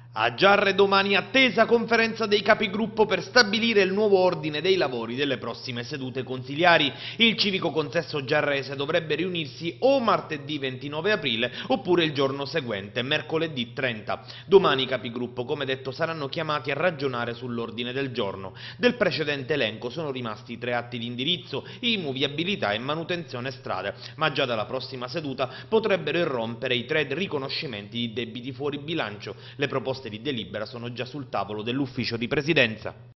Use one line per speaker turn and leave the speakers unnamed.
A Giarre domani attesa conferenza dei capigruppo per stabilire il nuovo ordine dei lavori delle prossime sedute consiliari. Il civico consesso giarrese dovrebbe riunirsi o martedì 29 aprile oppure il giorno seguente, mercoledì 30. Domani i capigruppo, come detto, saranno chiamati a ragionare sull'ordine del giorno. Del precedente elenco sono rimasti 3 atti di indirizzo, IMU, viabilità e manutenzione strade, ma già dalla prossima seduta potrebbero irrompere i 3 riconoscimenti di debiti fuori bilancio. Le proposte di delibera sono già sul tavolo dell'ufficio di presidenza.